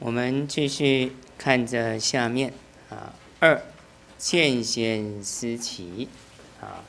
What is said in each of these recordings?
我们继续看着下面啊，二见贤思齐啊，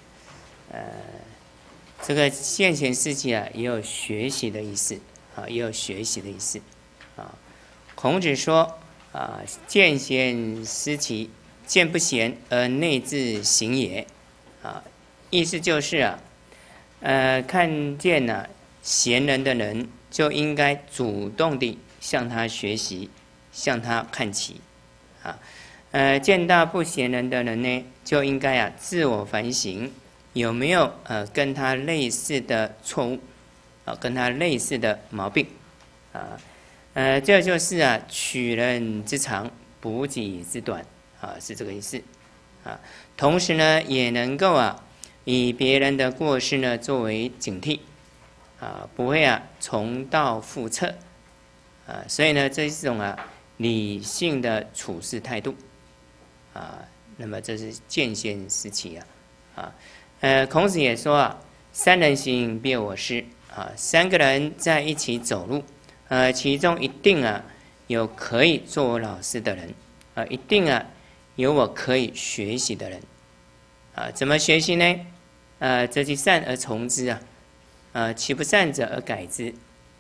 这个见贤思齐啊，也有学习的意思啊，也有学习的意思啊。孔子说啊，见贤思齐，见不贤而内自省也啊，意思就是啊，看见呢贤人的人，就应该主动地向他学习，向他看齐，啊，见到不贤人的人呢，就应该自我反省，有没有跟他类似的错误，跟他类似的毛病，这就是取人之长，补己之短，是这个意思，同时呢，也能够以别人的过失呢作为警惕，不会重蹈覆辙。所以呢，这是一种理性的处事态度，那么这是见贤思齐孔子也说三人行必有我师三个人在一起走路，其中一定有可以做我老师的人，一定有我可以学习的人，怎么学习呢？择其善而从之其不善者而改之，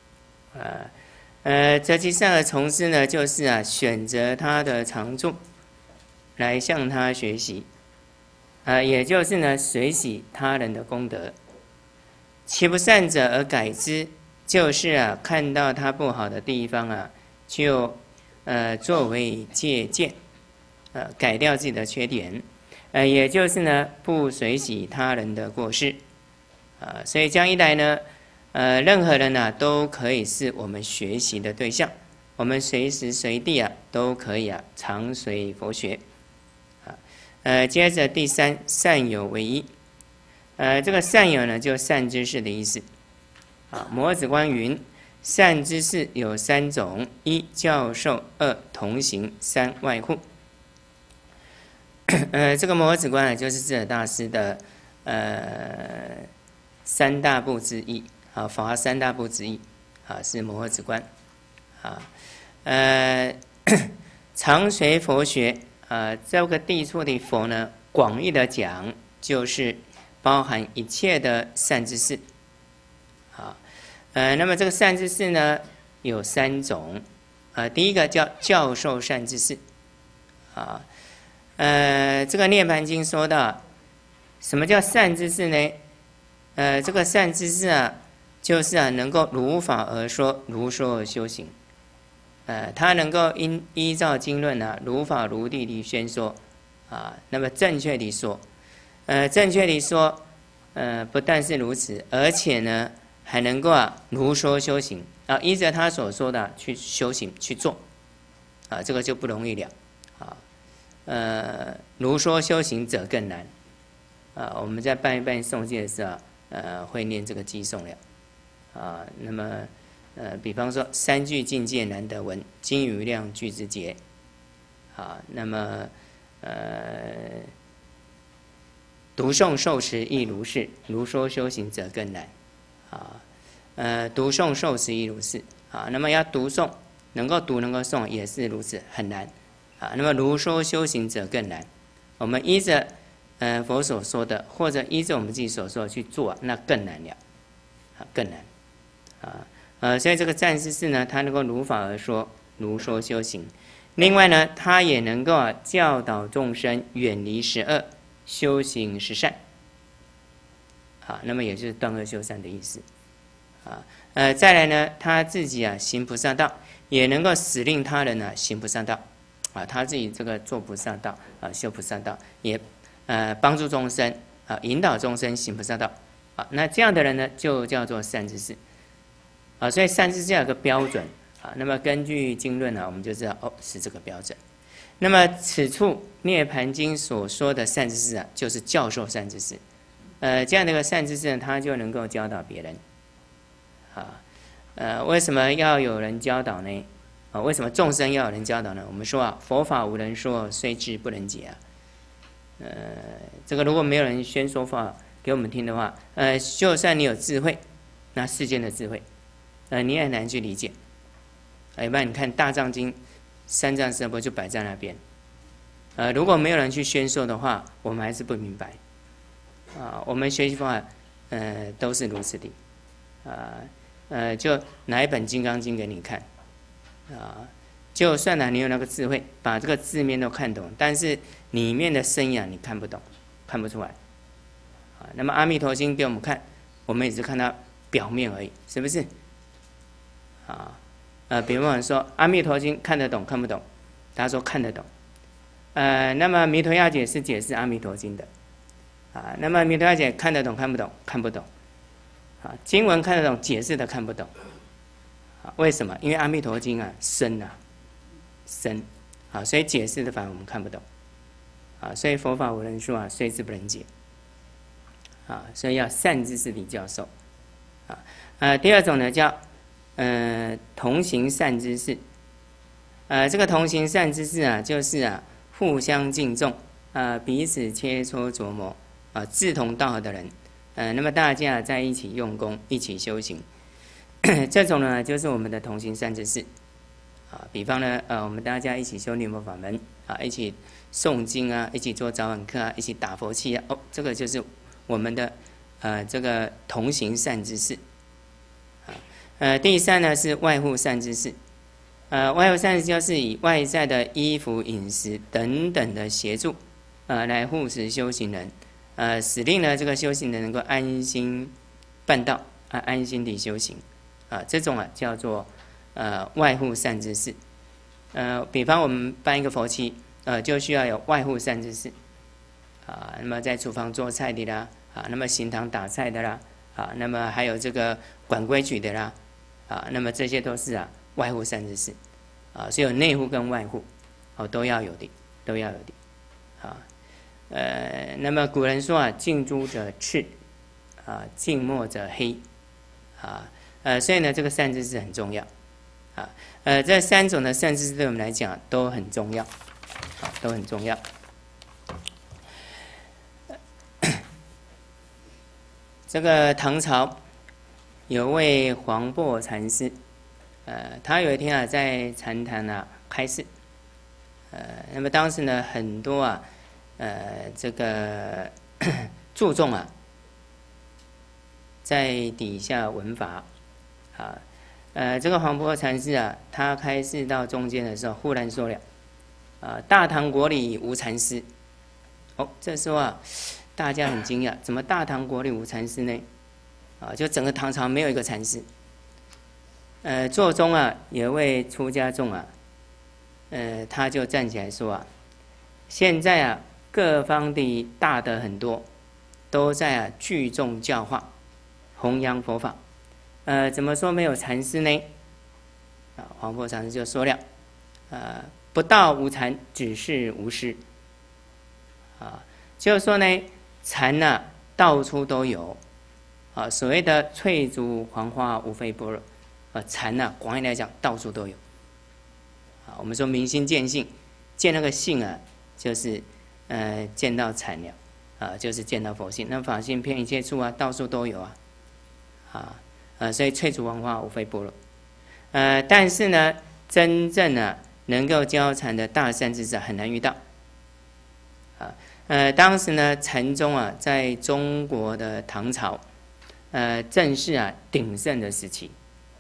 择其善而从之呢，就是选择他的长处来向他学习，也就是呢随喜他人的功德。其不善者而改之，就是看到他不好的地方就作为借鉴，改掉自己的缺点，也就是呢不随喜他人的过失，所以这样一来呢。任何人都可以是我们学习的对象，我们随时随地都可以常随佛学。接着第三，善有为一。这个善有呢，就善知识的意思。摩子观云：善知识有三种：一教授，二同行，三外护。这个摩子观就是智者大师的三大部之一。法三大部之一，是摩诃止观，常随佛学，这个地处的佛呢，广义的讲就是包含一切的善知识，那么这个善知识呢有三种，第一个叫教授善知识，这个涅槃经说到，什么叫善知识呢？这个善知识就是能够如法而说，如说而修行，他能够依照经论如法如地地宣说，那么正确地说，正确地说，不但是如此，而且呢还能够如说修行，依着他所说的去修行去做，这个就不容易了，如说修行者更难，我们在办一办诵经的时候，会念这个偈颂了。那么比方说三句境界难得闻，金余量具之节，那么读诵受持亦如是，如说修行者更难，读诵受持亦如是，那么要读诵能够读能够诵也是如此，很难，那么如说修行者更难，我们依着佛所说的，或者依着我们自己所说的去做，那更难了，更难。所以这个善知识呢，他能够如法而说，如说修行。另外呢，他也能够教导众生远离十恶，修行十善。那么也就是断恶修善的意思。再来呢，他自己行菩萨道，也能够使令他人行菩萨道。他自己这个做菩萨道修菩萨道，也帮助众生引导众生行菩萨道。那这样的人呢，就叫做善知识。所以善知识有个标准那么根据经论我们就知道是这个标准。那么此处涅槃经所说的善知识就是教授善知识，这样的一个善知识呢，他就能够教导别人为什么要有人教导呢？为什么众生要有人教导呢？我们说佛法无人说，虽智不能解这个如果没有人宣说法给我们听的话，就算你有智慧，那世间的智慧你也很难去理解， 一般你看大藏经，三藏十二部就摆在那边。如果没有人去宣说的话，我们还是不明白。我们学习方法，都是如此的。就拿一本《金刚经》给你看，就算你有那个智慧，把这个字面都看懂，但是里面的深意你看不懂，看不出来。那么《阿弥陀经》给我们看，我们也只看它表面而已，是不是？比方说《阿弥陀经》看得懂看不懂？他说看得懂。那么弥陀要解是解释《阿弥陀经》的，那么弥陀要解看得懂看不懂？看不懂。经文看得懂，解释的看不懂。为什么？因为《阿弥陀经》深深，所以解释的反而我们看不懂。所以佛法无人说虽知不能解。所以要善知识的教授。第二种呢叫同行善知识。这个同行善知识就是互相敬重，彼此切磋琢磨，志同道合的人，那么大家在一起用功，一起修行，这种呢就是我们的同行善知识。比方呢，我们大家一起修念佛法门，一起诵经一起做早晚课一起打佛器这个就是我们的这个同行善知识。第三呢是外护善知识。外护善知识就是以外在的衣服、饮食等等的协助，来护持修行人，使令呢这个修行人能够安心办道，安心地修行，这种叫做外护善知识。比方我们办一个佛器，就需要有外护善知识，那么在厨房做菜的啦，那么行堂打菜的啦，那么还有这个管规矩的啦，那么这些都是外护善知识，所以有内护跟外护，都要有的，都要有的。那么古人说近朱者赤，近墨者黑，所以呢这个善知识很重要。这三种的善知识对我们来讲都很重要，都很重要。这个唐朝有位黄檗禅师，他有一天在禅堂开示，那么当时呢很多这个注重在底下闻法，这个黄檗禅师他开示到中间的时候，忽然说了，大唐国里无禅师。这时候大家很惊讶，怎么大唐国里无禅师呢？就整个唐朝没有一个禅师。座中有一位出家众他就站起来说现在各方的大德很多，都在聚众教化，弘扬佛法。怎么说没有禅师呢？黄檗禅师就说了，不到无禅，只是无师。就是说呢，禅到处都有，所谓的翠竹黄花无非般若，禅广义来讲到处都有。我们说明心见性，见那个性就是见到禅了，就是见到佛性。那法性遍一切处到处都有所以翠竹黄花无非般若。但是呢，真正能够教禅的大善知识很难遇到。当时呢，禅宗在中国的唐朝，正是鼎盛的时期。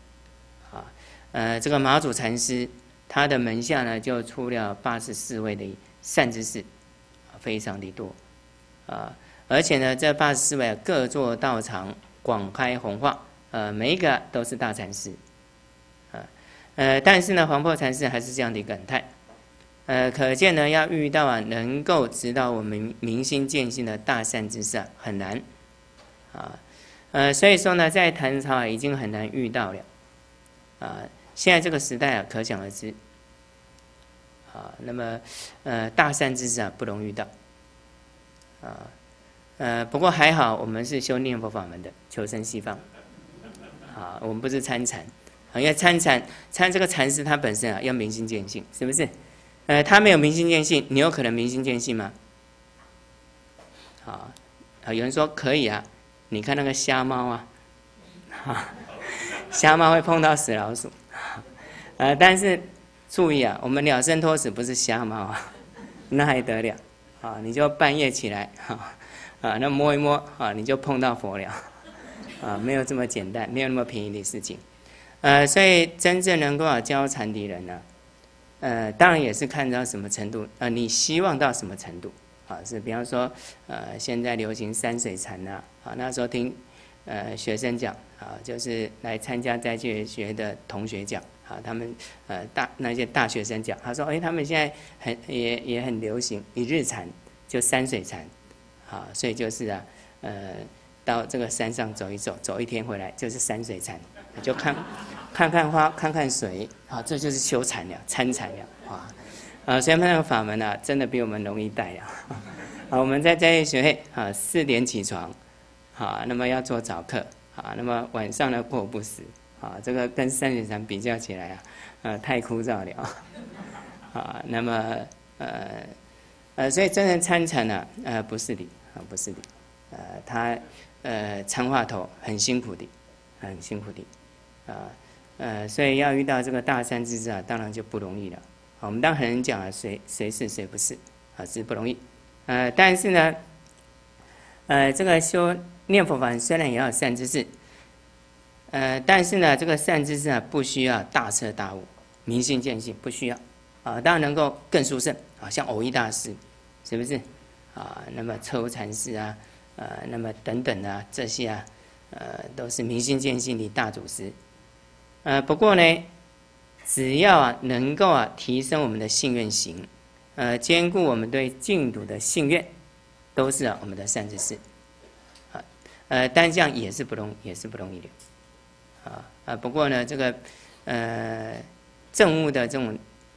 这个马祖禅师，他的门下呢就出了84位的善知识，非常的多。而且呢，这84位各座道场，广开弘化，每一个都是大禅师。但是呢，黄檗禅师还是这样的一个很态。可见呢，要遇到能够指导我们明心见性的大善知识很难。所以说呢，在唐朝已经很难遇到了。现在这个时代可想而知。那么大善知识不容易遇到。不过还好，我们是修念佛法门的，求生西方。我们不是参禅，因为参这个禅师他本身要明心见性，是不是？他没有明心见性，你有可能明心见性吗？有人说可以你看那个瞎猫瞎猫会碰到死老鼠， 但是注意啊，我们了生脱死不是瞎猫啊，那还得了啊？你就半夜起来那摸一摸你就碰到佛了没有这么简单，没有那么便宜的事情。所以真正能够教禅的人呢，当然也是看到什么程度你希望到什么程度是比方说现在流行山水禅那时候听学生讲就是来参加斋戒学的同学讲他们那些大学生讲，他说他们现在也很流行一日禅，就山水禅所以就是到这个山上走一走，走一天回来就是山水禅，就看花，看看水这就是修禅了，参禅了所以那个法门真的比我们容易带我们在斋戒学会4点起床那么要做早课那么晚上呢过午不食这个跟山水禅比较起来太枯燥了那么所以真正参禅不是理不是理他参话头很辛苦的，很辛苦的所以要遇到这个大善知识当然就不容易了我们当然很能讲谁是谁不是是不容易但是呢这个修念佛法虽然也要善知识但是呢这个善知识不需要大彻大悟明心见性，不需要当然能够更殊胜像藕益大师是不是那么彻悟禅师那么等等这些都是明心见性的大祖师不过呢只要能够提升我们的信愿行兼顾我们对净土的信愿，都是我们的善知识但这样也是不容易的不过呢这个证悟的这种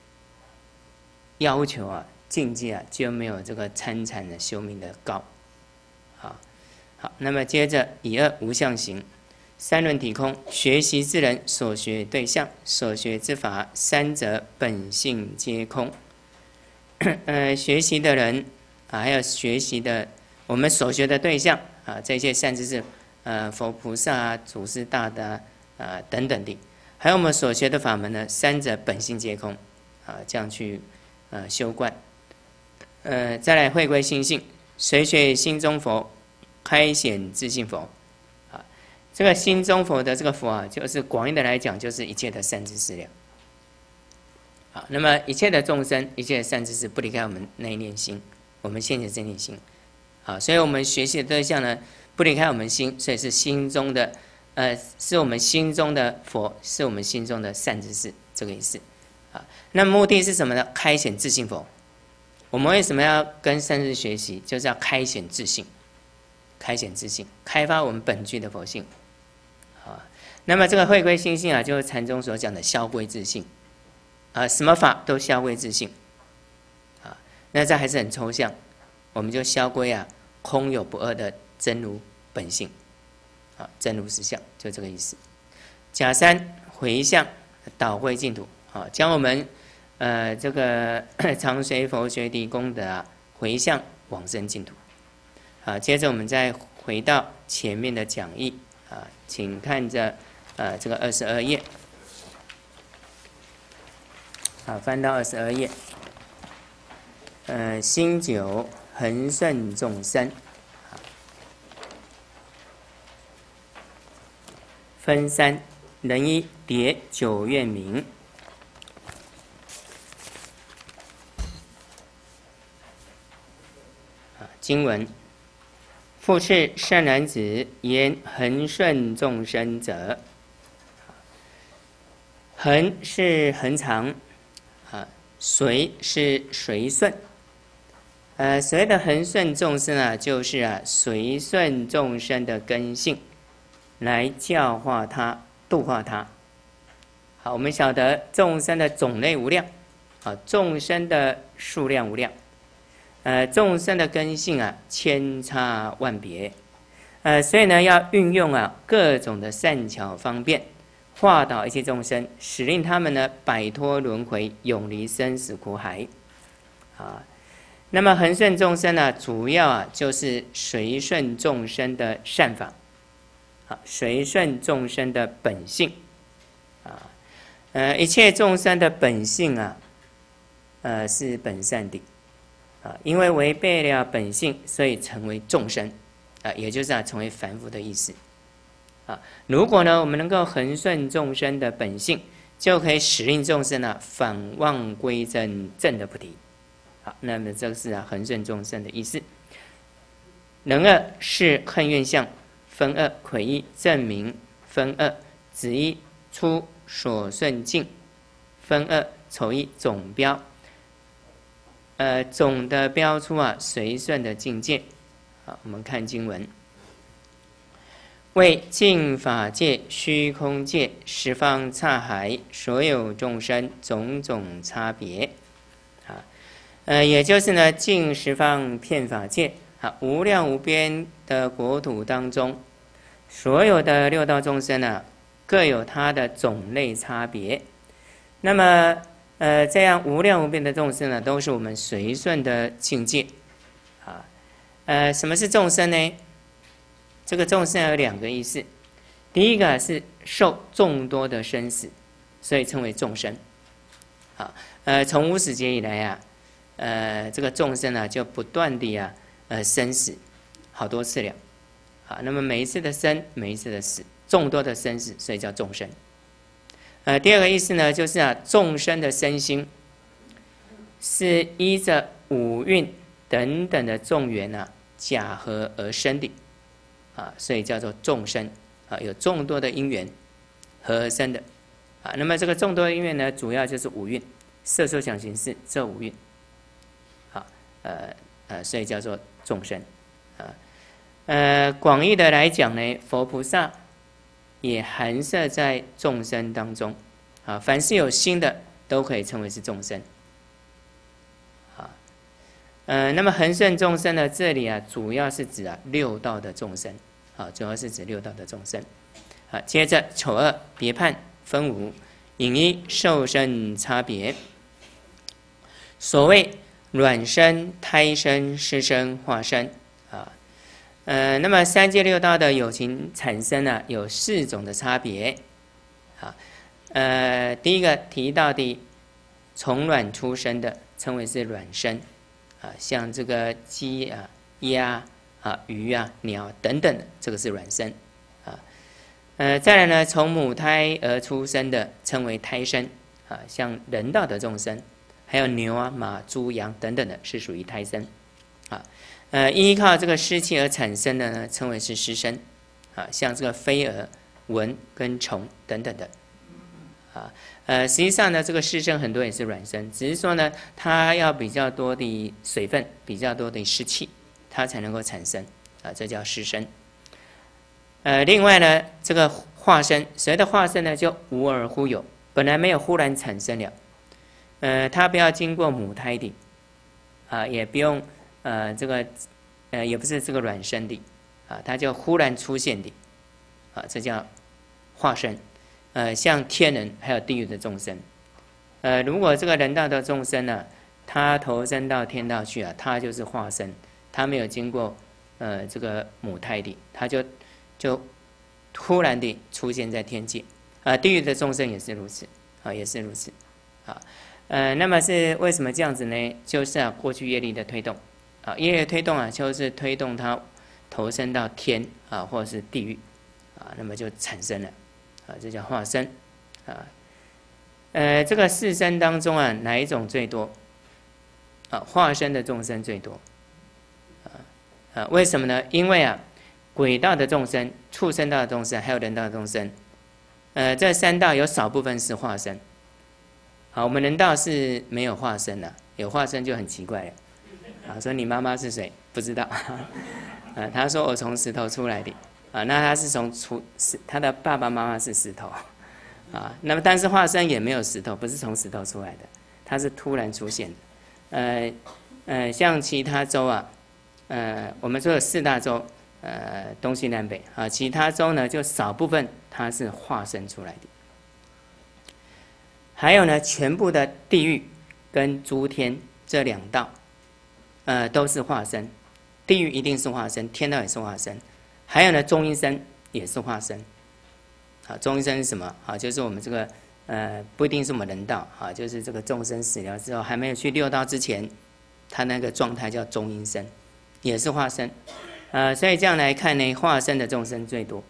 要求境界就没有这个参禅的修明的高好，那么接着以二无相行，三轮体空，学习之人所学对象，所学之法，三者本性皆空学习的人还有学习的我们所学的对象这些善知识佛菩萨祖师大德等等的，还有我们所学的法门呢，三者本性皆空这样去修观再来回归心性，随学心中佛，开显自性佛这个心中佛的这个佛就是广义的来讲，就是一切的善知识了那么一切的众生，一切的善知识不离开我们那一念心，我们现前这念心所以我们学习的对象呢不离开我们心，所以是心中的是我们心中的佛，是我们心中的善知识，这个意思那目的是什么呢？开显自性佛。我们为什么要跟善知识学习？就是要开显自性，开显自性，开发我们本具的佛性那么这个回归心性就是禅宗所讲的消归自性什么法都消归自性那这还是很抽象，我们就消归空有不二的真如本性真如实相，就这个意思。假三回向导归净土将我们这个常随佛学的功德回向往生净土接着我们再回到前面的讲义请看着这个22页翻到22页心九恒顺众生分三，人一叠九愿明经文复次善男子言恒顺众生者，恒是恒常随是随顺所谓的恒顺众生就是随顺众生的根性来教化他度化他我们晓得众生的种类无量众生的数量无量众生的根性千差万别所以呢要运用各种的善巧方便化导一切众生，使令他们呢摆脱轮回，永离生死苦海那么恒顺众生呢主要就是随顺众生的善法随顺众生的本性一切众生的本性啊，是本善的啊，因为违背了本性，所以成为众生啊，也就是成为凡夫的意思啊。如果呢，我们能够恒顺众生的本性，就可以使令众生反妄归真，正的菩提。好，那么这个是恒顺众生的意思。人二是恨怨相，分二魁一证明，分二子一出所顺境，分二丑一总标。总的标出随顺的境界。好，我们看经文。为净法界、虚空界、十方刹海，所有众生种种差别。也就是呢，净十方遍法界无量无边的国土当中，所有的六道众生各有它的种类差别。那么，这样无量无边的众生都是我们随顺的境界。什么是众生呢？这个众生有两个意思，第一个是受众多的生死，所以称为众生。从无始劫以来这个众生就不断的生死好多次了。那么每一次的生，每一次的死，众多的生死，所以叫众生。第二个意思呢，就是众生的身心是依着五蕴等等的众缘假合而生的。所以叫做众生有众多的因缘合而生的那么这个众多的因缘呢，主要就是五蕴，色受想行识这五蕴所以叫做众生广义的来讲呢，佛菩萨也含摄在众生当中凡是有心的都可以称为是众生那么恒顺众生呢，这里主要是指六道的众生主要是指六道的众生接着丑二别判分五，引一受生差别。所谓卵生、胎生、湿生、化生那么三界六道的有情产生有四种的差别第一个提到的从卵出生的称为是卵生像这个鸡鸭鱼鸟等等的，这个是卵生再来呢，从母胎而出生的称为胎生像人道的众生，还有牛马猪羊等等的，是属于胎生依靠这个湿气而产生的呢，称为是湿生像这个飞蛾、蚊跟虫等等的实际上呢，这个湿生很多也是卵生，只是说呢，它要比较多的水分，比较多的湿气，它才能够产生这叫湿生。另外呢，这个化生，所谓的化生呢，就无而忽有，本来没有，忽然产生了。它不要经过母胎的也不用这个也不是这个卵生的它就忽然出现的这叫化生。像天人还有地狱的众生，如果这个人道的众生呢，他投生到天道去他就是化生，他没有经过这个母胎的，他就突然的出现在天界地狱的众生也是如此也是如此那么是为什么这样子呢？就是过去业力的推动业力的推动就是推动他投生到天或者是地狱那么就产生了这叫化生这个四生当中哪一种最多化生的众生最多为什么呢？因为鬼道的众生、畜生道的众生还有人道的众生这三道有少部分是化生我们人道是没有化生的有化生就很奇怪了说你妈妈是谁？不知道他说我从石头出来的那他是他的爸爸妈妈是石头那么但是化生也没有石头，不是从石头出来的，它是突然出现的像其他州我们说有四大洲东西南北其他州呢就少部分它是化生出来的。还有呢，全部的地狱跟诸天这两道都是化生，地狱一定是化生，天道也是化生。还有呢，中阴身也是化生中阴身是什么就是我们这个不一定是我们人道啊，就是这个众生死了之后，还没有去六道之前，他那个状态叫中阴身，也是化身。所以这样来看呢，化身的众生最多。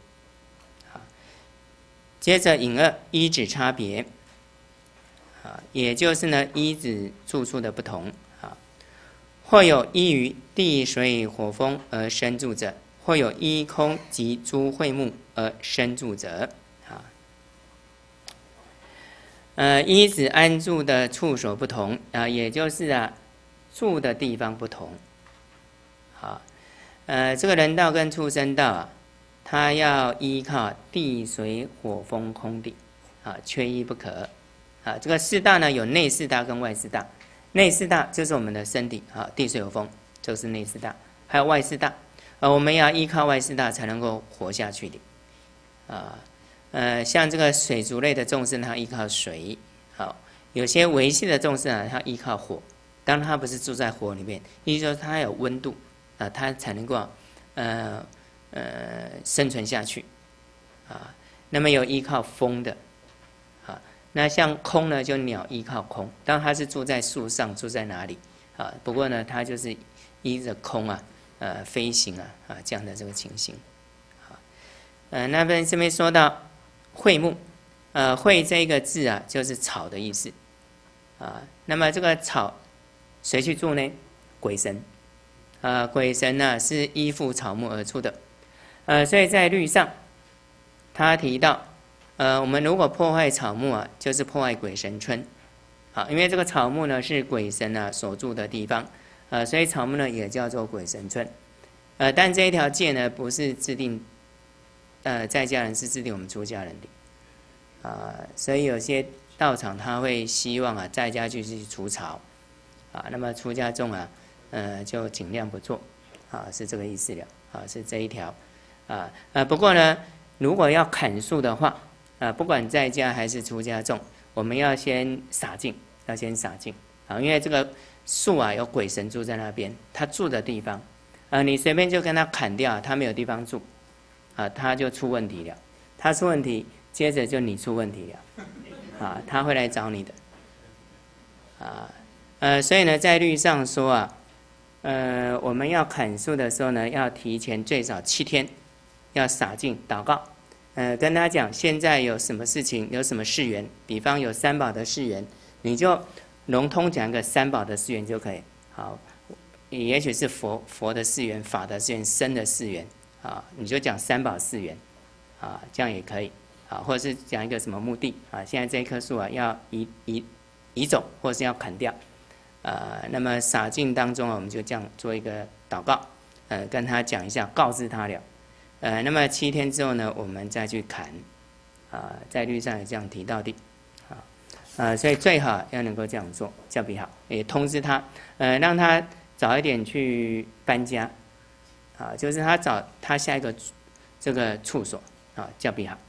接着引二依止差别，也就是呢依止住处的不同。或有依于地水火风而生住者，或有依空及诸会目而生住者。依止安住的处所不同也就是住的地方不同。这个人道跟畜生道它要依靠地水火风空地缺一不可。这个四大呢有内四大跟外四大。内四大就是我们的身体地水火风就是内四大，还有外四大我们要依靠外四大才能够活下去的像这个水族类的众生，它依靠水；有些维系的众生它依靠火。当然，它不是住在火里面，意思说它有温度它才能够生存下去那么有依靠风的那像空呢，就鸟依靠空，当然它是住在树上，住在哪里不过呢，它就是依着空飞行这样的这个情形那边这边说到会目会这个字就是草的意思那么这个草谁去住呢？鬼神鬼神是依附草木而出的所以在律上他提到我们如果破坏草木就是破坏鬼神村因为这个草木呢是鬼神所住的地方所以草木呢也叫做鬼神村但这一条戒呢不是制定在家人，是制定我们出家人的所以有些道场他会希望在家继续除草那么出家众就尽量不做是这个意思了是这一条不过呢如果要砍树的话不管在家还是出家众，我们要先洒净，因为这个树有鬼神住在那边，他住的地方你随便就跟他砍掉，他没有地方住他就出问题了。他出问题，接着就你出问题了他会来找你的所以呢，在律上说我们要砍树的时候呢，要提前最少7天，要洒净祷告。跟他讲现在有什么事情，有什么誓言，比方有三宝的誓言，你就笼统讲一个三宝的誓言就可以。好，也许是佛的誓言、法的誓言、僧的誓言你就讲三宝誓言这样也可以或者是讲一个什么目的现在这一棵树要移走，或者是要砍掉那么洒净当中我们就这样做一个祷告跟他讲一下，告知他了。那么7天之后呢，我们再去砍在律上有这样提到的所以最好要能够这样做，较比好。也通知他让他早一点去搬家就是他找他下一个这个处所较比好。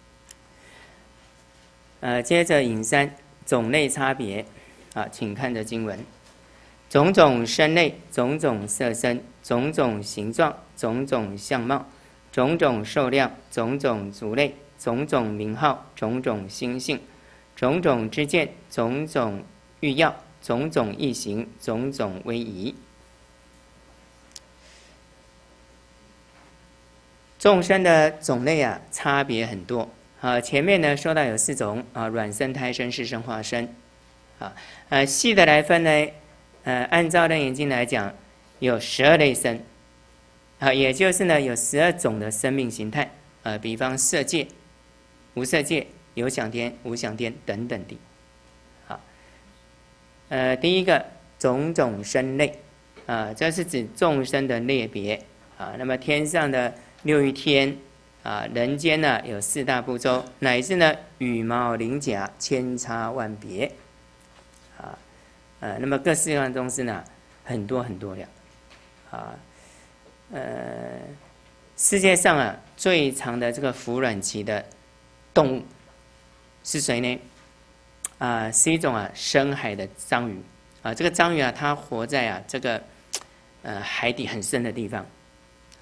接着引3种类差别请看着经文：种种身类，种种色身，种种形状，种种相貌，种种寿量，种种族类，种种名号，种种心性，种种知见，种种欲要，种种异行，种种威仪。众生的种类差别很多前面呢说到有4种卵生、胎生、湿生、化生细的来分呢按照《楞严经》来讲，有12类生也就是呢有12种的生命形态比方色界、无色界、有想天、无想天等等的第一个种种生类这是指众生的类别那么天上的6欲天人间呢有4大部洲，乃至呢羽毛鳞甲千差万别那么各式各样的众生呢很多很多了世界上最长的这个孵卵期的动物是谁呢是一种深海的章鱼这个章鱼它活在这个海底很深的地方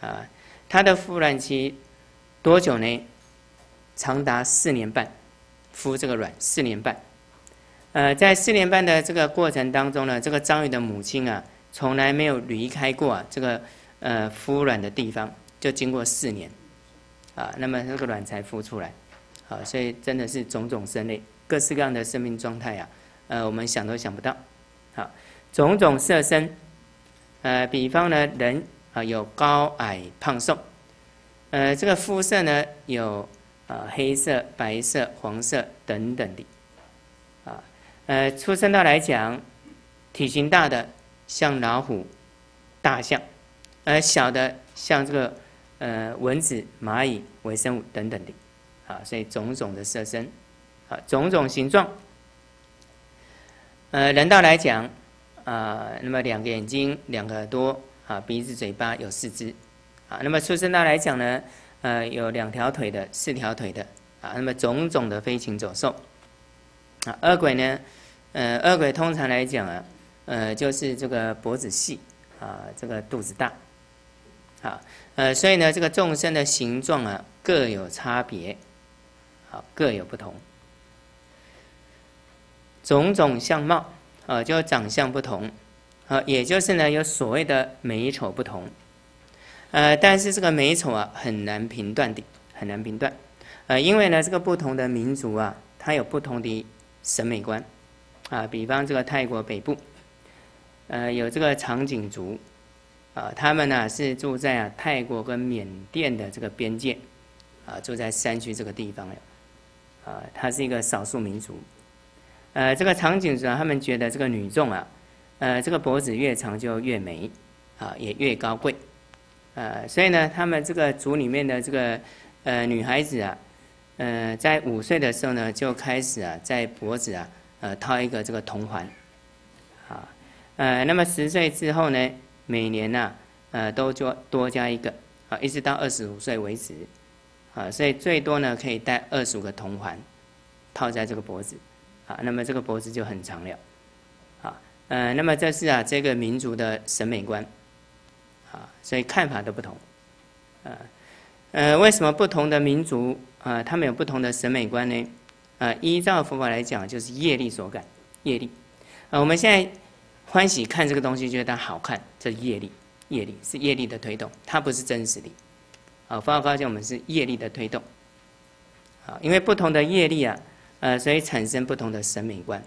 它的孵卵期多久呢？长达4年半孵这个卵4年半。在4年半的这个过程当中呢，这个章鱼的母亲啊，从来没有离开过啊这个孵卵的地方，就经过4年啊，那么这个卵才孵出来啊，所以真的是种种生类，各式各样的生命状态啊，我们想都想不到。好，种种色身，比方呢人啊有高矮胖瘦，这个肤色呢有黑色、白色、黄色等等的。出生道来讲，体型大的像老虎、大象，小的像这个蚊子、蚂蚁、微生物等等的，所以种种的色身，种种形状。人道来讲，那么2个眼睛、2个耳朵，鼻子、嘴巴有4只，那么畜生道来讲呢，有2条腿的、4条腿的，那么种种的飞禽走兽。恶鬼呢？恶鬼通常来讲就是这个脖子细这个肚子大，所以呢，这个众生的形状各有差别，各有不同，种种相貌就长相不同，也就是呢有所谓的美丑不同，但是这个美丑很难评断的，很难评断，因为呢这个不同的民族它有不同的审美观。比方这个泰国北部，有这个长颈族，他们呢是住在泰国跟缅甸的这个边界，住在山区这个地方它是一个少数民族。这个长颈族他们觉得这个女众这个脖子越长就越美，也越高贵，所以呢，他们这个族里面的这个女孩子在5岁的时候呢，就开始在脖子套一个这个铜环，那么10岁之后呢，每年都就多加一个，一直到25岁为止，所以最多呢可以戴25个铜环，套在这个脖子，那么这个脖子就很长了，那么这是这个民族的审美观，所以看法都不同，为什么不同的民族他们有不同的审美观呢？依照佛法来讲，就是业力所感，业力。我们现在欢喜看这个东西，觉得它好看，这是业力，业力是业力的推动，它不是真实的。佛法告诉我们是业力的推动。因为不同的业力所以产生不同的审美观。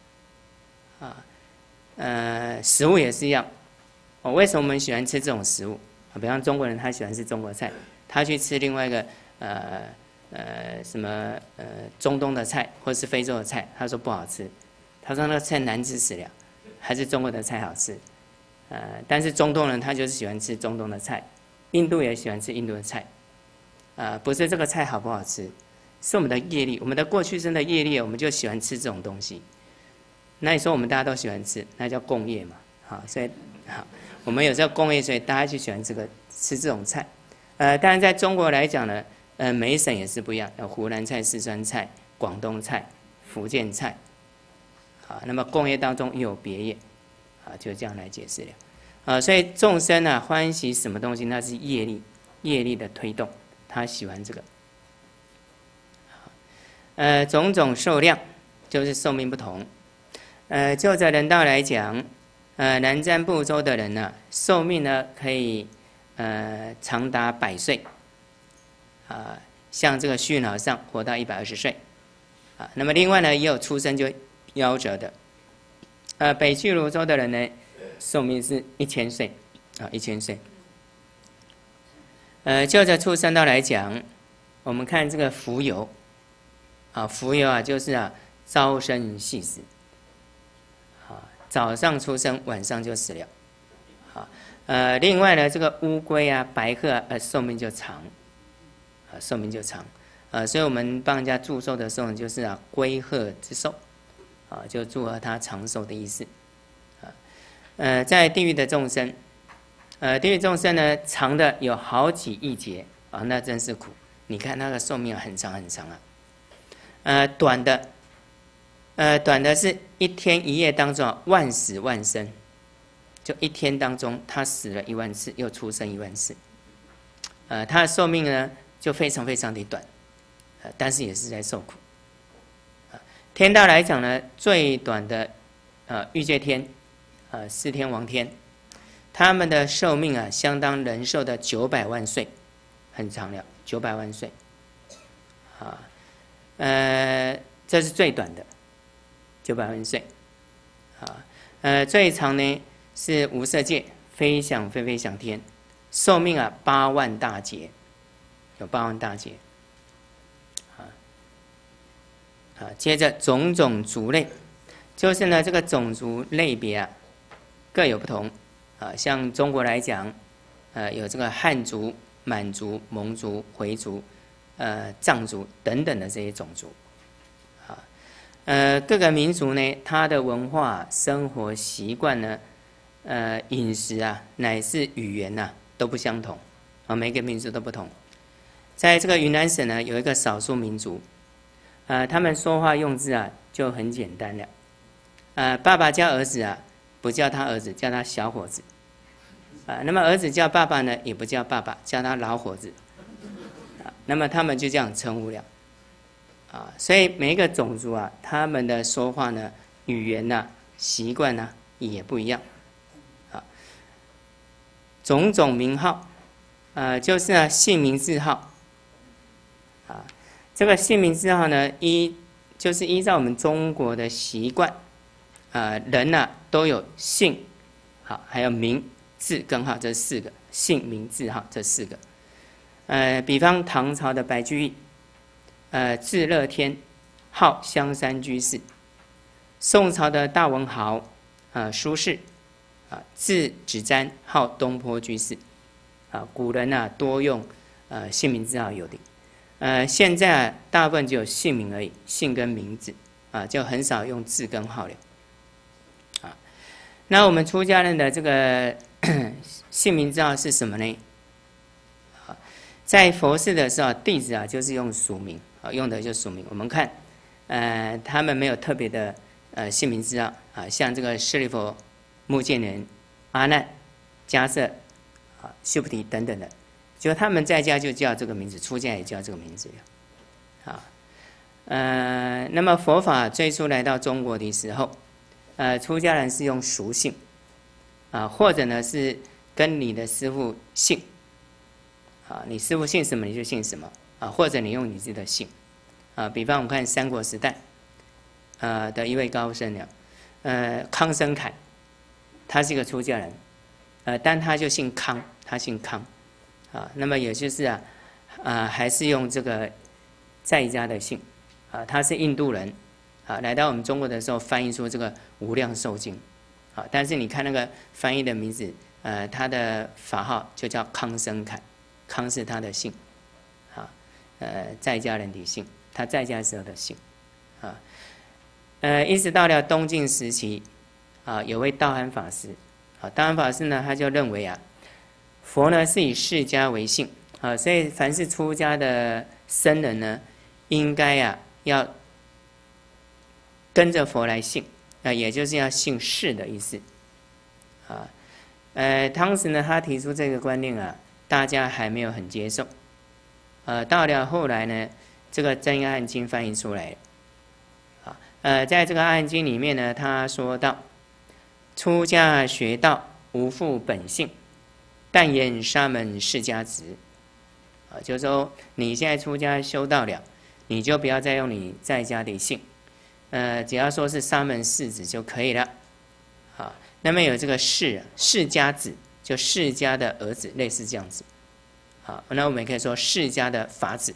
食物也是一样。为什么我们喜欢吃这种食物？比方中国人他喜欢吃中国菜，他去吃另外一个什么中东的菜或是非洲的菜，他说不好吃，他说那个菜难吃死了，还是中国的菜好吃。但是中东人他就是喜欢吃中东的菜，印度也喜欢吃印度的菜，不是这个菜好不好吃，是我们的业力，我们的过去生的业力，我们就喜欢吃这种东西。那你说我们大家都喜欢吃，那叫共业嘛，所以我们有这个共业，所以大家就喜欢吃这种菜。当然在中国来讲呢。每一省也是不一样，有湖南菜、四川菜、广东菜、福建菜，那么共业当中又有别业，就这样来解释了，所以众生欢喜什么东西，那是业力，业力的推动，他喜欢这个，种种寿量就是寿命不同，就着人道来讲，南瞻部洲的人寿命呢可以长达100岁。像这个虚脑上活到120岁，那么另外呢也有出生就夭折的，北俱泸州的人呢寿命是1000岁，1000岁。就着出生道来讲，我们看这个蜉蝣，蜉蝣就是朝生夕死，早上出生，晚上就死了，另外呢这个乌龟白鹤寿命就长。寿命就长，所以我们帮人家祝寿的时候，就是龟鹤之寿，就祝贺他长寿的意思。在地狱的众生，地狱众生呢，长的有好几亿劫那真是苦。你看那个寿命很长很长短的是1天1夜当中万死万生，就1天当中他死了10000次，又出生10000次，他的寿命呢？就非常非常的短，但是也是在受苦， 天道来讲呢，最短的欲界天，四天王天，他们的寿命啊，相当人寿的900万岁，很长了，900万岁。这是最短的900万岁。最长呢是无色界飞翔飞翔天，寿命啊8万大劫，有8万大劫。接着种种族类，就是呢这个种族类别啊各有不同。像中国来讲，有这个汉族、满族、蒙族、回族、藏族等等的这些种族。各个民族呢，它的文化、生活习惯呢，饮食啊，乃至语言呐、都不相同。每个民族都不同。在这个云南省呢，有一个少数民族，他们说话用字啊就很简单了。爸爸叫儿子啊，不叫他儿子，叫他小伙子。那么儿子叫爸爸呢，也不叫爸爸，叫他老伙子。那么他们就这样称呼了。所以每一个种族啊，他们的说话呢、语言呐、习惯呐也不一样。种种名号，就是呢姓名字号。这个姓名字号呢，就是依照我们中国的习惯，人呐都有姓，还有名、字跟号这4个，姓名字号这4个。比方唐朝的白居易。字乐天，号香山居士；宋朝的大文豪，苏轼，字子瞻，号东坡居士。古人多用姓名字号有的，现在大部分只有姓名而已，姓跟名字，就很少用字跟号了。那我们出家人的这个姓名字号是什么呢？在佛寺的时候，弟子就是用署名。用的就署名。我们看，他们没有特别的姓名字号像这个舍利弗、目犍连、阿难、迦叶、须菩提等等的，就他们在家就叫这个名字，出家也叫这个名字了。那么佛法最初来到中国的时候，出家人是用俗姓，或者呢是跟你的师父姓，你师父姓什么你就姓什么。或者你用你自己的姓，比方我们看三国时代，的一位高僧康生凯，他是一个出家人，但他就姓康，他姓康，那么也就是还是用这个在家的姓，他是印度人，来到我们中国的时候翻译出这个《无量寿经》，但是你看那个翻译的名字，他的法号就叫康生凯，康是他的姓。在家人的姓，他在家时候的姓，一直到了东晋时期，有位道安法师，道安法师呢，他就认为佛呢是以释迦为姓，所以凡是出家的僧人呢，应该要跟着佛来姓，也就是要姓释的意思，当时呢，他提出这个观念大家还没有很接受。到了后来呢，这个《真阿含经》翻译出来了。在这个阿含经里面呢，他说到：出家学道，无复本性，但言沙门释迦职。就是说你现在出家修道了，你就不要再用你在家的姓，只要说是沙门释子就可以了。那么有这个释迦子，就释迦的儿子，类似这样子。那我们也可以说释迦的法子，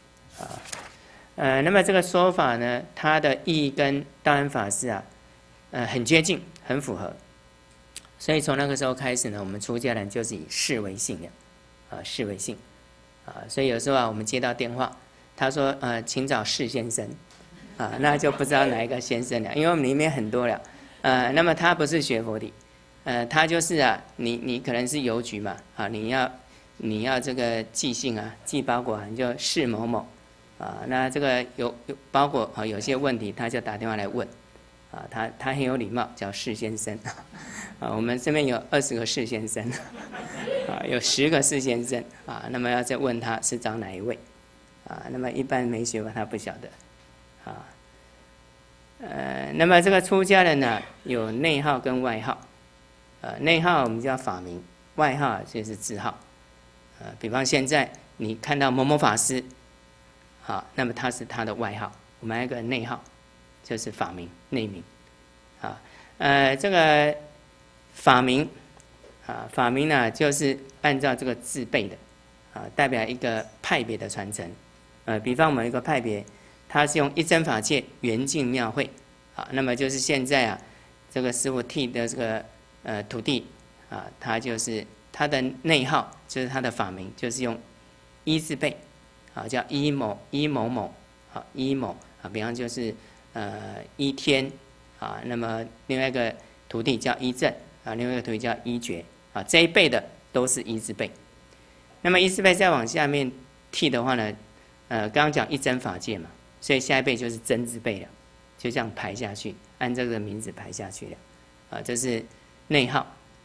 那么这个说法呢，它的意义跟道安法师很接近，很符合。所以从那个时候开始呢，我们出家人就是以释为姓的，释为姓，所以有时候我们接到电话，他说请找释先生，那就不知道哪一个先生了，因为我们里面很多了，那么他不是学佛的，他就是你可能是邮局嘛，你要这个寄信寄包裹你就释某某，那这个有包裹有些问题，他就打电话来问，他很有礼貌，叫释先生，我们这边有20个释先生，有10个释先生，那么要再问他是找哪一位，那么一般没学过他不晓得， 那么这个出家人呢，有内号跟外号。内号我们叫法名，外号就是字号。比方现在你看到某某法师，好，那么他是他的外号，我们还有一个内号，就是法名、内名。这个法名，法名呢就是按照这个字辈的，代表一个派别的传承。比方我们一个派别，它是用一真法界圆净妙慧，那么就是现在这个师父剃的这个徒弟他就是他的内号，就是他的法名，就是用一字辈，叫一某某，一某比方就是一天那么另外一个徒弟叫一正另外一个徒弟叫一觉这一辈的都是一字辈。那么一字辈再往下面剃的话呢，刚刚讲一真法界嘛，所以下一辈就是真字辈了，就这样排下去，按这个名字排下去了这是内号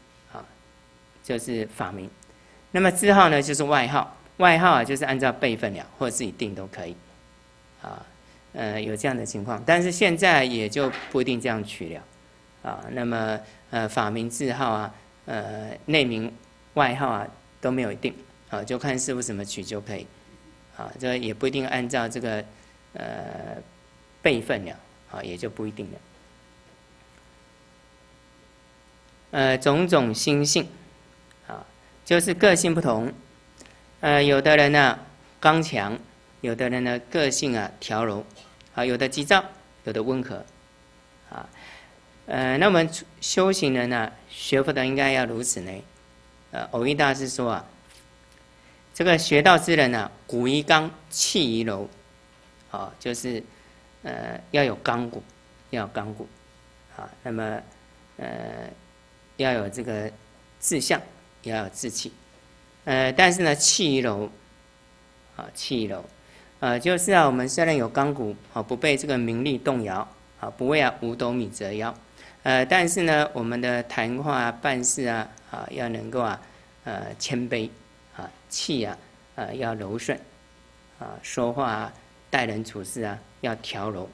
就是法名。那么字号呢就是外号，外号就是按照辈分了，或者自己定都可以有这样的情况，但是现在也就不一定这样取了那么法名字号内名外号都没有一定就看师父怎么取就可以这个也不一定按照这个辈分了也就不一定了。种种心性就是个性不同有的人呢刚强，有的人呢个性调柔有的急躁，有的温和那我们修行人呢，学佛的应该要如此呢。藕益大师说这个学道之人呢，骨宜刚，气宜柔就是要有刚骨，要有刚骨那么要有这个志向，也要有志气但是呢气宜柔气宜柔就是我们虽然有刚骨不被这个名利动摇不为五斗米折腰但是呢我们的谈话办事要能够谦卑气要柔顺说话待人处事要调柔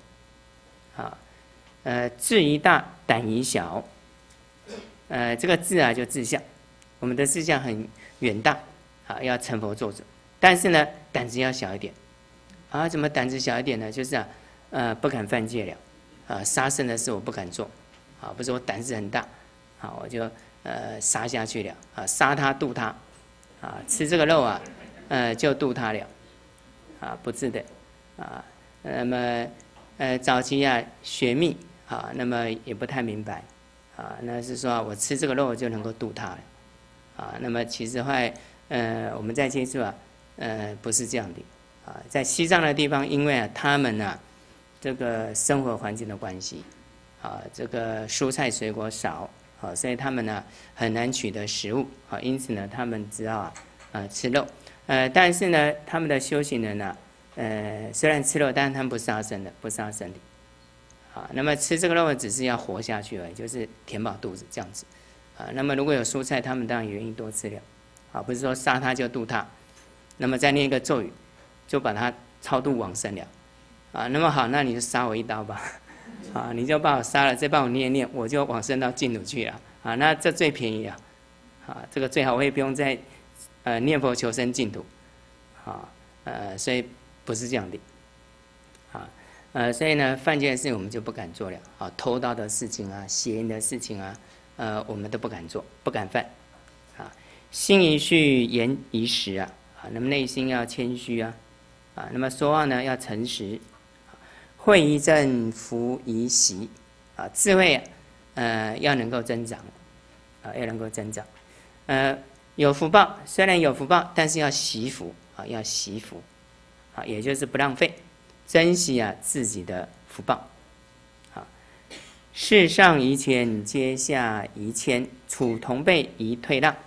志宜大，胆宜小这个志就志向，我们的志向很远大要成佛作主，但是呢胆子要小一点怎么胆子小一点呢？就是不敢犯戒了杀生的事我不敢做不是我胆子很大我就杀下去了杀他度他吃这个肉就度他了不是的那么早期学密那么也不太明白那是说我吃这个肉就能够度他了那么其实后来我们在接触不是这样的在西藏的地方，因为他们这个生活环境的关系这个蔬菜水果少所以他们呢很难取得食物因此呢他们只好吃肉但是呢他们的修行人呢虽然吃肉，但是他们不杀生的，不杀生的那么吃这个肉只是要活下去而已，就是填饱肚子这样子那么如果有蔬菜，他们当然愿意多吃了不是说杀他就度他，那么再念一个咒语就把他超度往生了那么好，那你就杀我一刀吧你就把我杀了，再帮我念念，我就往生到净土去了那这最便宜了这个最好，我也不用再念佛求生净土所以不是这样的所以呢犯戒的事情我们就不敢做了偷盗的事情邪淫的事情我们都不敢做，不敢犯心宜序，言宜实那么内心要谦虚那么说话呢要诚实，慧宜正，福宜习智慧要能够增长要能够增长有福报，虽然有福报，但是要惜福要惜福也就是不浪费，珍惜自己的福报世上宜谦，阶下宜谦，处同辈宜退让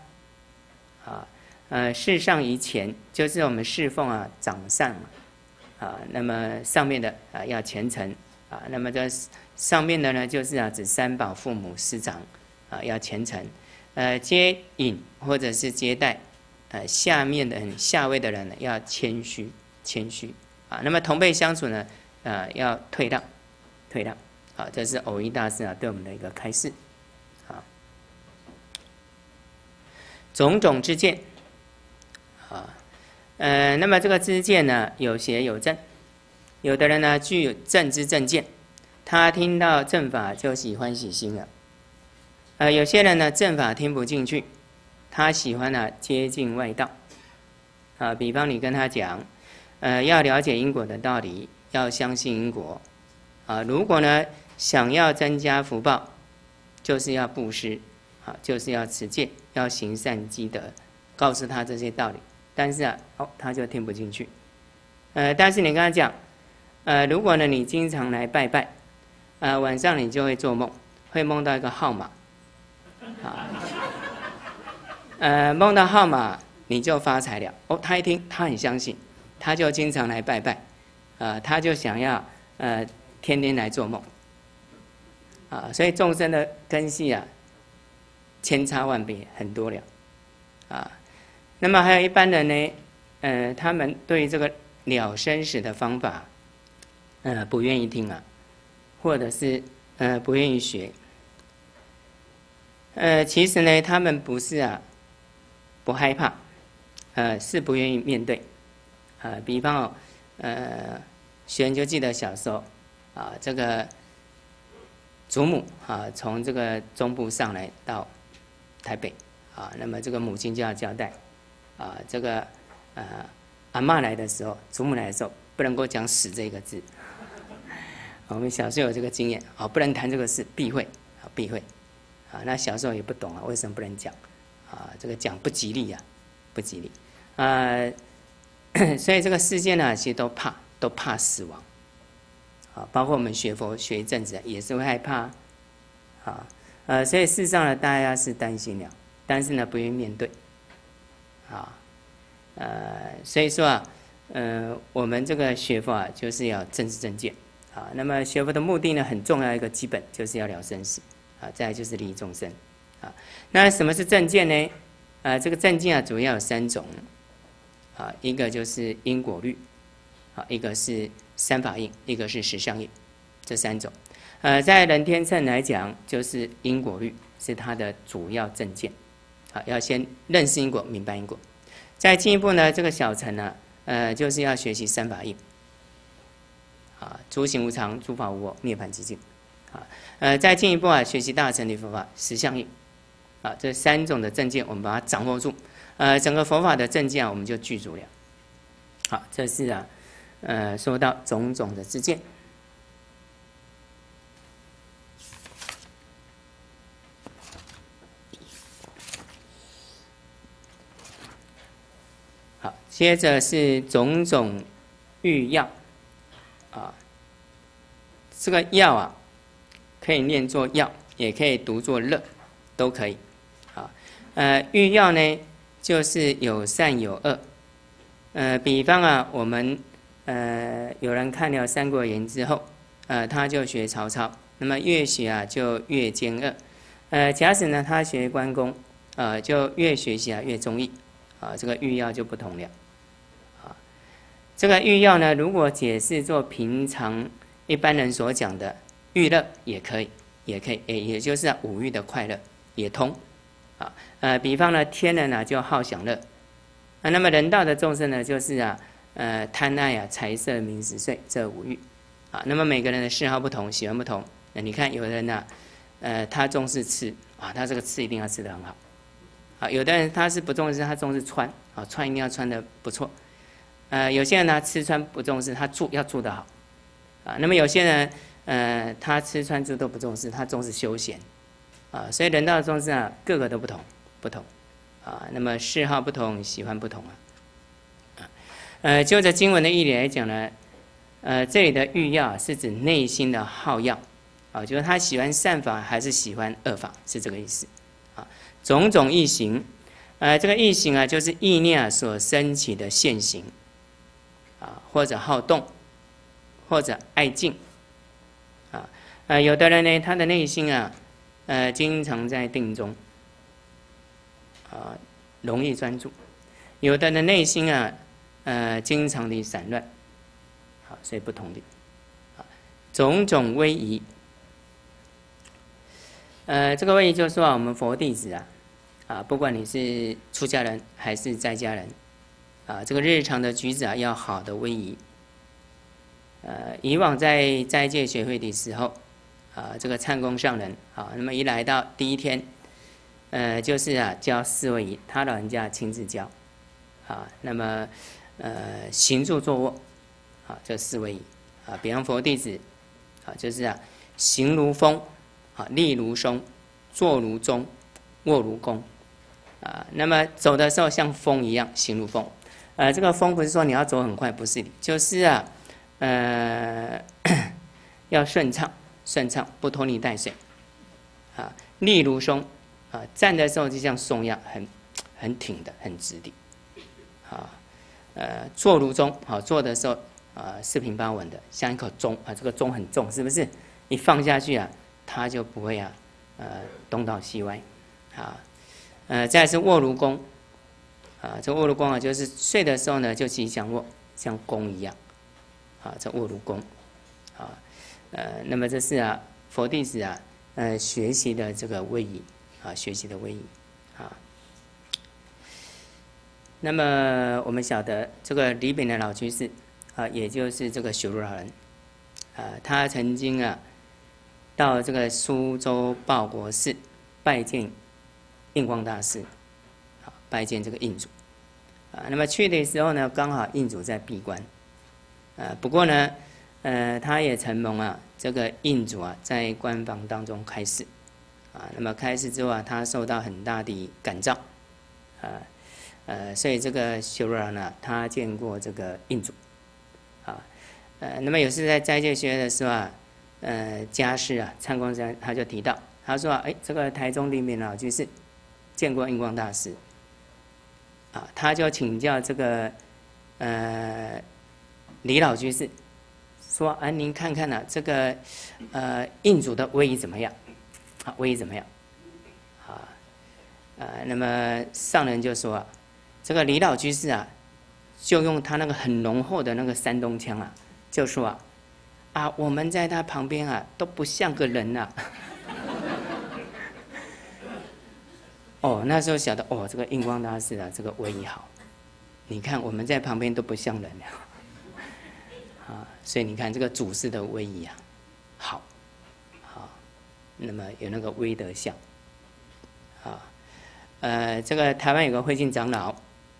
世上宜谦就是我们侍奉长上那么上面的要虔诚那么这上面的呢就是指三宝、父母、师长要虔诚接引或者是接待下面的下位的人呢要谦虚那么同辈相处呢要退让好，这是偶一大师对我们的一个开示。好，种种之见，那么这个知见呢，有邪有正，有的人呢具有正知正见，他听到正法就喜欢喜心了。有些人呢正法听不进去，他喜欢接近外道。比方你跟他讲，要了解因果的道理，要相信因果。如果呢想要增加福报，就是要布施，就是要持戒，要行善积德，告诉他这些道理。但是他就听不进去。但是你跟他讲，如果呢你经常来拜拜，晚上你就会做梦，会梦到一个号码，梦到号码你就发财了。他一听，他很相信，他就经常来拜拜，他就想要天天来做梦，所以众生的根系千差万别，很多了，那么还有一般人呢，他们对这个了生死的方法，不愿意听或者是不愿意学。其实呢，他们不是不害怕，是不愿意面对。比方学员就记得小时候这个祖母从这个中部上来到台北那么这个母亲就要交代这个阿嬷来的时候，祖母来的时候不能够讲死这个字。我们小时候有这个经验不能谈这个事，避讳避讳那小时候也不懂为什么不能讲这个讲不吉利不吉利所以这个世界呢，其实都怕死亡包括我们学佛学一阵子也是会害怕所以事实上呢，大家是担心了，但是呢不愿意面对所以说我们这个学佛就是要正知正见那么学佛的目的呢，很重要一个基本就是要了生死再来就是利益众生那什么是正见呢？这个正见主要有3种一个就是因果律一个是三法印，一个是实相印，这3种在人天乘来讲，就是因果律是它的主要正见要先认识因果，明白因果。再进一步呢，这个小乘呢就是要学习三法印诸行无常，诸法无我，涅槃寂静再进一步学习大乘的佛法实相印这3种的正见我们把它掌握住整个佛法的正见我们就具足了。好，这是说到种种的知见。好，接着是种种欲要这个要可以念作要，也可以读作乐，都可以欲要呢就是有善有恶比方我们有人看了《三国演义》之后他就学曹操，那么越学就越奸恶假使呢他学关公就越学习越忠义这个欲要就不同了这个欲要呢，如果解释做平常一般人所讲的欲乐也可以，也就是五欲的快乐也通比方呢天人就好享乐那么人道的众生呢就是贪爱财色名食睡这五欲那么每个人的嗜好不同，喜欢不同你看有的人他重视吃他这个吃一定要吃得很好有的人他是不重视，他重视穿穿一定要穿得不错有些人呢吃穿不重视，他要住得好那么有些人他吃穿住都不重视，他重视休闲所以人道的众生各个都不同那么嗜好不同，喜欢不同就着经文的义理来讲呢这里的欲要是指内心的好要就是他喜欢善法还是喜欢恶法，是这个意思种种意行这个意行就是意念所生起的现行或者好动，或者爱静有的人呢他的内心经常在定中容易专注，有的人内心经常的散乱所以不同的种种威仪这个位移就是说我们佛弟子不管你是出家人还是在家人这个日常的举止要好的威仪。以往在斋戒学会的时候这个参公上人那么一来到第一天，就是教四位仪，他老人家亲自教那么行住坐卧这四位仪比方佛弟子就是行如风立如松，坐如钟，卧如弓那么走的时候像风一样，行如风。这个风不是说你要走很快，不是，就是要顺畅，不拖泥带水立如松站的时候就像松一样，很挺的，很直的坐如钟坐的时候四平八稳的，像一口钟这个钟很重，是不是？一放下去它就不会东倒西歪再来是卧如弓这卧如弓就是睡的时候呢就吉祥卧，像弓一样这卧如弓那么这是佛弟子学习的这个位移学习的位移那么我们晓得这个李炳的老居士也就是这个修如老人他曾经到这个苏州报国寺拜见印光大师拜见这个印主那么去的时候呢，刚好印主在闭关不过呢他也承蒙这个印主在官房当中开示那么开示之后他受到很大的感召所以这个修如老人他见过这个印主那么有次在斋戒学的时候家师参公山他就提到，他说这个台中李炳老居士见过印光大师他就请教这个李老居士说您看看这个印主的威仪怎么样威仪怎么样那么上人就说这个李老居士就用他那个很浓厚的那个山东腔就说我们在他旁边都不像个人那时候晓得这个印光大师这个威仪好，你看我们在旁边都不像人所以你看这个祖师的威仪好那么有那个威德相这个台湾有个慧净长老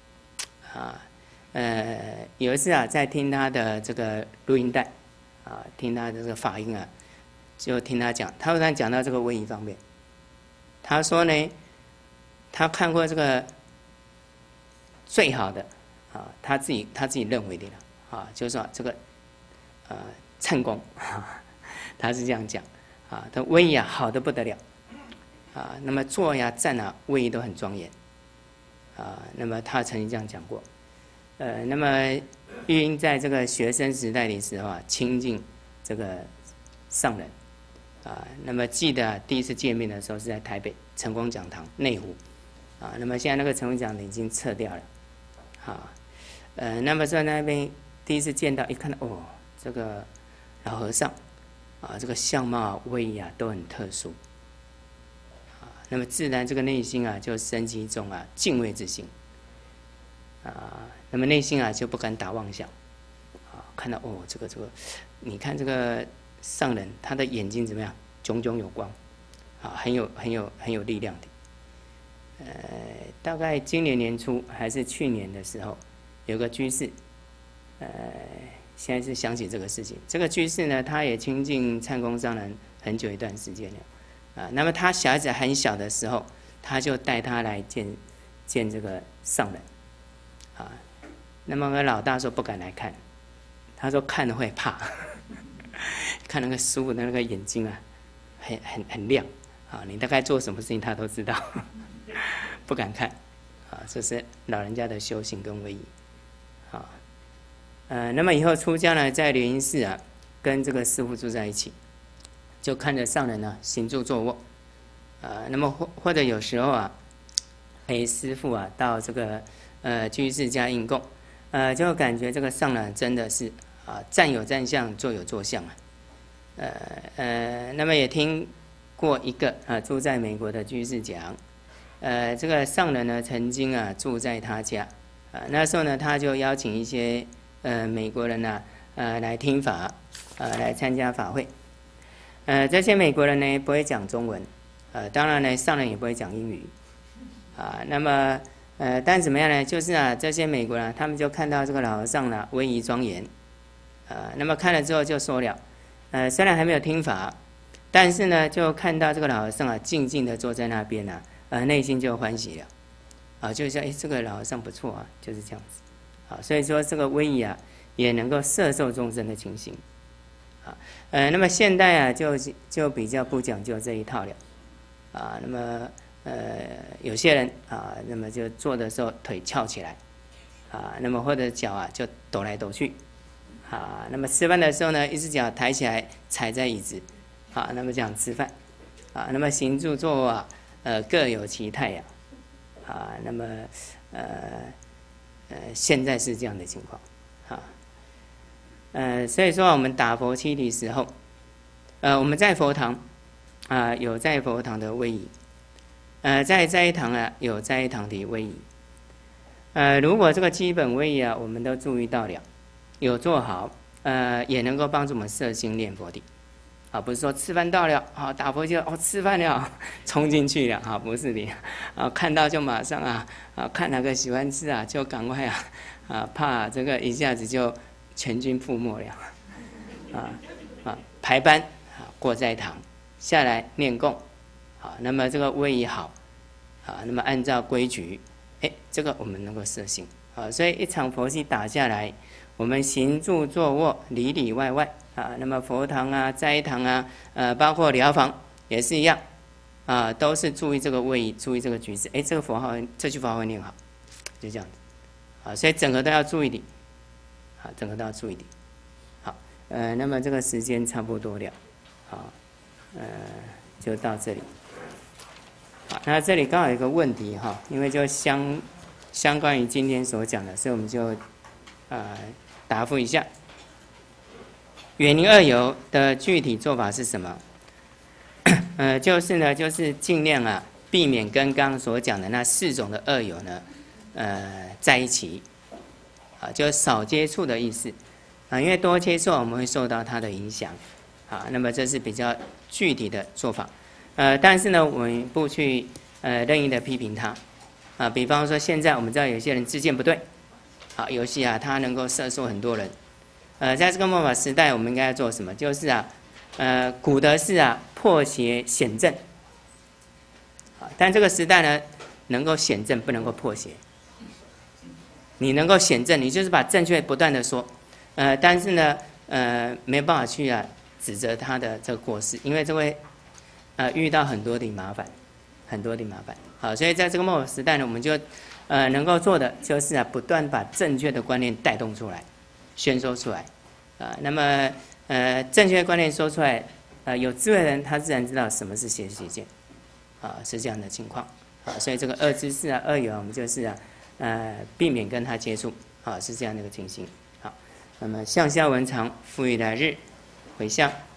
有一次在听他的这个录音带听他的这个法音就听他讲，他突然讲到这个威仪方面，他说呢他看过这个最好的他自己认为的就是说这个称功他是这样讲他威仪好得不得了那么坐站威仪都很庄严那么他曾经这样讲过那么玉英在这个学生时代的时候亲近这个上人那么记得第一次见面的时候是在台北成功讲堂内湖那么现在那个成功讲堂已经撤掉了那么在那边第一次见到一看到这个老和尚这个相貌威仪都很特殊那么自然这个内心就升起一种敬畏之心那么内心就不敢打妄想看到这个你看这个上人他的眼睛怎么样，炯炯有光很有力量的大概今年年初还是去年的时候，有个居士现在是想起这个事情，这个居士呢他也亲近参公上人很久一段时间了那么他小孩子很小的时候，他就带他来见这个上人那么老大说不敢来看，他说看了会怕看那个师父的那个眼睛很亮你大概做什么事情他都知道不敢看这是老人家的修行跟威仪那么以后出家呢，在莲云寺跟这个师父住在一起，就看着上人行住坐卧那么或者有时候陪师父到这个居士家应供就感觉这个上人真的是站有站相，坐有坐相那么也听过一个住在美国的居士讲，这个上人呢曾经住在他家，那时候呢他就邀请一些美国人来听法，来参加法会。这些美国人呢不会讲中文，当然呢上人也不会讲英语，那么但怎么样呢？就是这些美国人他们就看到这个老和尚呢威仪庄严，那么看了之后就说了，虽然还没有听法，但是呢就看到这个老和尚静静的坐在那边内心就欢喜了，就是说这个老和尚不错就是这样子，所以说这个威仪也能够摄受众生的情形。那么现代就比较不讲究这一套了，那么有些人那么就坐的时候腿翘起来，那么或者脚就抖来抖去，那么吃饭的时候呢，一只脚抬起来踩在椅子，那么这样吃饭，那么行住坐卧各有其态那么现在是这样的情况。所以说我们打佛七的时候，我们在佛堂有在佛堂的威仪，在斋堂有斋堂的威仪。如果这个基本威仪我们都注意到了，有做好，也能够帮助我们摄心念佛的。不是说吃饭到了打佛就吃饭了冲进去了不是的，看到就马上看哪个喜欢吃就赶快怕这个一下子就全军覆没了，排班过斋堂下来念供，那么这个威仪好，那么按照规矩，这个我们能够摄心，所以一场佛戏打下来，我们行住坐卧里里外外那么佛堂斋堂包括疗房也是一样，都是注意这个位移，注意这个举止，这个佛号这句佛号会念好，就这样子，所以整个都要注意的，整个都要注意的。好，那么这个时间差不多了，就到这里。好，那这里刚好有一个问题因为就相关于今天所讲的，所以我们就答复一下。远离恶友的具体做法是什么？就是尽量避免跟刚刚所讲的那4种的恶友呢，在一起，就少接触的意思，因为多接触我们会受到它的影响，那么这是比较具体的做法，但是呢，我们不去任意的批评他，比方说现在我们知道有些人知见不对，游戏他能够摄受很多人。在这个末法时代，我们应该要做什么？就是古德是破邪显正，但这个时代呢，能够显正，不能够破邪。你能够显正，你就是把正确不断的说，但是呢，没有办法去指责他的这个过失，因为这会遇到很多的麻烦，很多的麻烦。好，所以在这个末法时代呢，我们就能够做的就是不断把正确的观念带动出来。宣说出来，那么正确的观念说出来，有智慧的人他自然知道什么是邪见，是这样的情况，所以这个恶知识恶友我们就是避免跟他接触，是这样的一个情形。好，那么向下文长，复以来日回向。